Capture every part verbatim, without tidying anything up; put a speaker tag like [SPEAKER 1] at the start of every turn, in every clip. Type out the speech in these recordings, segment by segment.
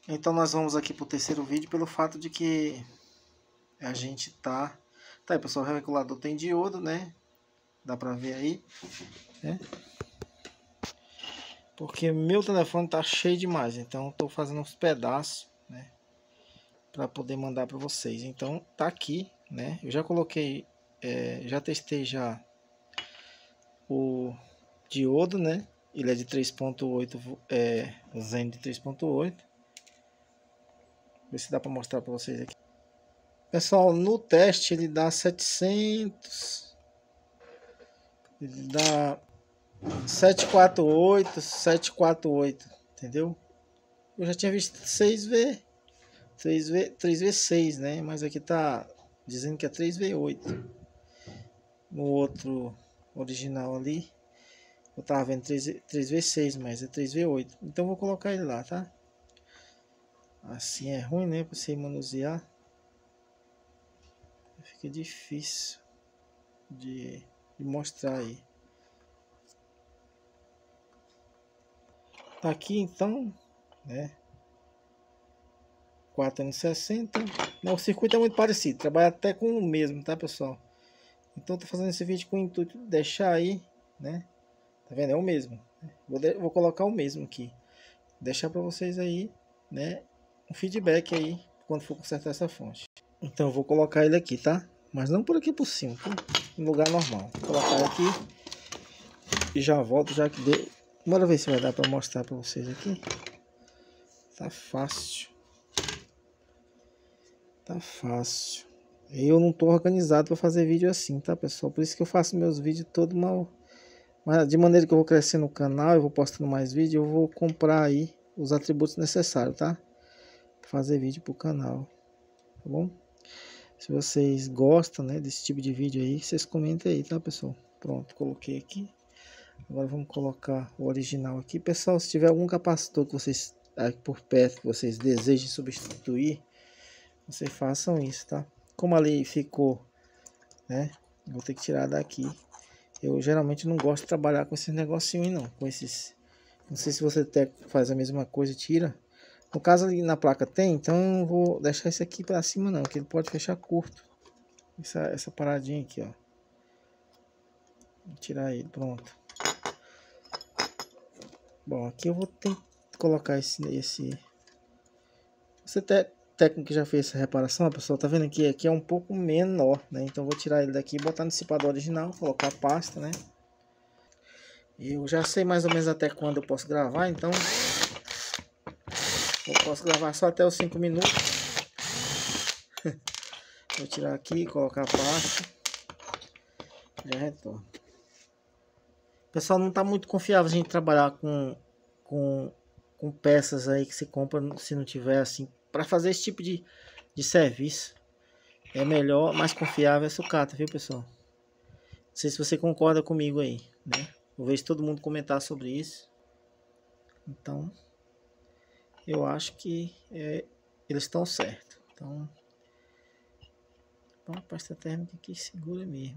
[SPEAKER 1] Então nós vamos aqui para o terceiro vídeo pelo fato de que a gente tá... Tá aí, pessoal, o regulador tem diodo, né? Dá pra ver aí, né? Porque meu telefone tá cheio demais, então tô fazendo uns pedaços, né? Pra poder mandar para vocês. Então tá aqui, né? Eu já coloquei, é, já testei já o diodo, né? Ele é de três ponto oito, é, Zen de três ponto oito. Ver se dá para mostrar para vocês aqui. Pessoal, no teste ele dá setecentos, ele dá setecentos e quarenta e oito, setecentos e quarenta e oito, entendeu? Eu já tinha visto seis V, três V, três V seis, né? Mas aqui tá dizendo que é três V oito. No outro original ali, eu tava vendo três V seis, mas é três V oito. Então vou colocar ele lá, tá? Assim é ruim, né? Pra você manusear. Fica difícil de, de mostrar aí. Tá aqui então, né? quatro anos e sessenta. Não, o circuito é muito parecido, trabalha até com o mesmo, tá, pessoal? Então tô fazendo esse vídeo com o intuito de deixar aí, né? Tá vendo? É o mesmo. Vou, de, vou colocar o mesmo aqui. Deixar para vocês aí, né? Um feedback aí quando for consertar essa fonte. Então eu vou colocar ele aqui, tá? Mas não por aqui por cima, tá? Em lugar normal. Vou colocar ele aqui e já volto, já que dei. Bora ver se vai dar para mostrar para vocês aqui. Tá fácil. Tá fácil. Eu não tô organizado para fazer vídeo assim, tá, pessoal? Por isso que eu faço meus vídeos todo mal. Mas de maneira que eu vou crescer no canal, eu vou postando mais vídeo, eu vou comprar aí os atributos necessários, tá? Pra fazer vídeo pro canal, tá bom? Se vocês gostam, né, desse tipo de vídeo aí, vocês comentem aí, tá, pessoal? Pronto, coloquei aqui. Agora vamos colocar o original aqui. Pessoal, se tiver algum capacitor que vocês aqui por perto que vocês desejem substituir, vocês façam isso, tá? Como ali ficou, né? Vou ter que tirar daqui. Eu geralmente não gosto de trabalhar com esses negocinhos não, com esses. Não sei se você até faz a mesma coisa e tira. No caso ali na placa tem, então eu vou deixar esse aqui para cima não, que ele pode fechar curto. Essa, essa paradinha aqui, ó. Vou tirar ele, pronto. Bom, aqui eu vou ter que colocar esse, esse... Você até técnico que já fez essa reparação, pessoal, tá vendo aqui? Aqui é um pouco menor, né? Então eu vou tirar ele daqui e botar no dissipador original, colocar a pasta, né? Eu já sei mais ou menos até quando eu posso gravar, então eu posso gravar só até os cinco minutos. Vou tirar aqui, colocar a pasta. Já retorno. Pessoal, não tá muito confiável a gente trabalhar com, com, com peças aí que se compra se não tiver assim. Para fazer esse tipo de, de serviço, é melhor, mais confiável é sucata, viu, pessoal? Não sei se você concorda comigo aí, né? Eu vejo todo mundo comentar sobre isso. Então, eu acho que é, eles estão certos. Então, a pasta térmica aqui segura mesmo.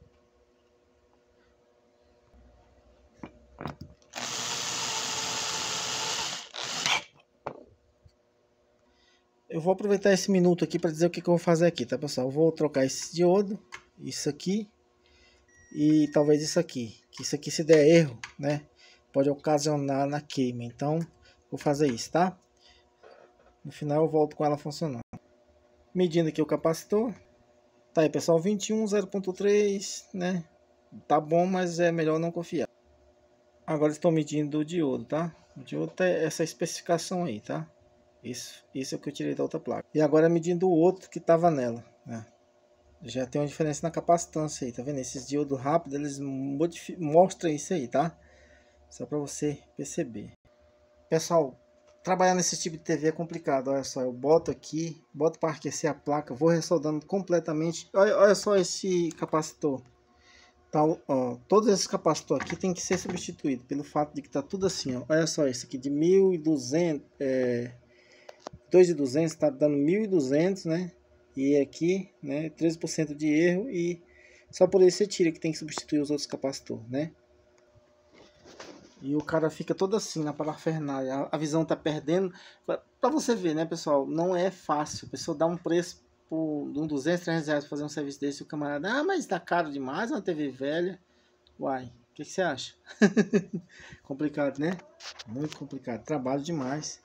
[SPEAKER 1] Eu vou aproveitar esse minuto aqui para dizer o que, que eu vou fazer aqui, tá, pessoal? Eu vou trocar esse diodo, isso aqui e talvez isso aqui. Que isso aqui, se der erro, né, pode ocasionar na queima. Então, vou fazer isso, tá? No final eu volto com ela funcionando. Medindo aqui o capacitor. Tá aí, pessoal, vinte e um, zero ponto três, né? Tá bom, mas é melhor não confiar. Agora estou medindo o diodo, tá? O diodo tem essa especificação aí, tá? Isso, isso é o que eu tirei da outra placa. E agora medindo o outro que estava nela, né? Já tem uma diferença na capacitância aí, tá vendo? Esses diodos rápidos, eles mostram isso aí, tá? Só para você perceber. Pessoal, trabalhar nesse tipo de T V é complicado. Olha só, eu boto aqui, boto para aquecer a placa, vou ressoldando completamente. Olha, olha só esse capacitor. Tá, ó, todos esses capacitores aqui tem que ser substituído pelo fato de que tá tudo assim, ó. Olha só, esse aqui de mil e duzentos, é, dois mil e duzentos, tá dando mil e duzentos, né? E aqui, né, treze por cento de erro e só por isso você tira que tem que substituir os outros capacitores, né? E o cara fica todo assim na parafernália, a visão tá perdendo. Pra você ver, né, pessoal, não é fácil. A pessoa dá um preço por um duzentos, trezentos reais pra fazer um serviço desse, e o camarada, ah, mas tá caro demais, é uma T V velha. Uai, o que, que você acha? Complicado, né? Muito complicado, trabalho demais.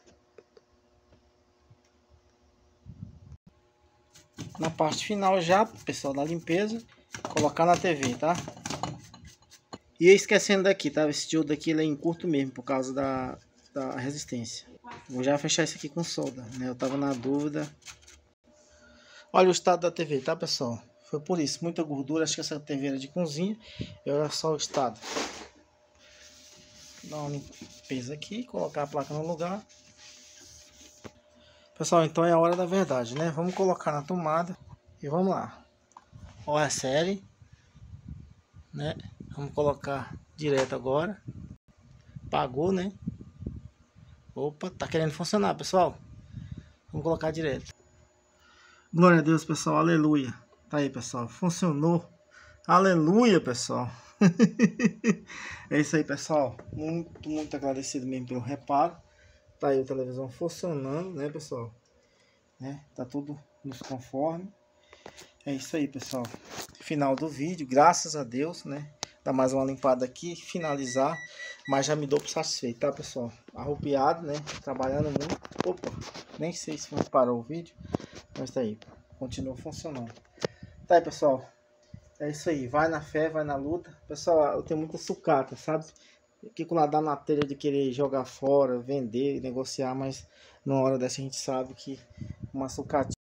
[SPEAKER 1] Na parte final já, pessoal, da limpeza, colocar na T V, tá? E esquecendo daqui, tá? Esse diodo aqui ele é em curto mesmo, por causa da, da resistência. Vou já fechar isso aqui com solda, né? Eu tava na dúvida. Olha o estado da T V, tá, pessoal? Foi por isso, muita gordura. Acho que essa T V era de cozinha. E olha só o estado. Dar uma limpeza aqui, colocar a placa no lugar. Pessoal, então é a hora da verdade, né? Vamos colocar na tomada e vamos lá. Olha a série, né? Vamos colocar direto agora. Pagou, né? Opa, tá querendo funcionar, pessoal. Vamos colocar direto. Glória a Deus, pessoal. Aleluia. Tá aí, pessoal. Funcionou. Aleluia, pessoal. É isso aí, pessoal. Muito, muito agradecido mesmo pelo reparo. Tá aí a televisão funcionando, né, pessoal? Né? Tá tudo nos conforme. É isso aí, pessoal. Final do vídeo. Graças a Deus, né? Dá mais uma limpada aqui, finalizar. Mas já me dou por satisfeito, tá, pessoal? Arrupiado, né? Trabalhando muito. Opa, nem sei se parou o vídeo. Mas tá aí, continua funcionando. Tá aí, pessoal. É isso aí, vai na fé, vai na luta. Pessoal, eu tenho muita sucata, sabe? Que com lá dá na telha de querer jogar fora, vender, negociar. Mas numa hora dessa a gente sabe que uma sucatinha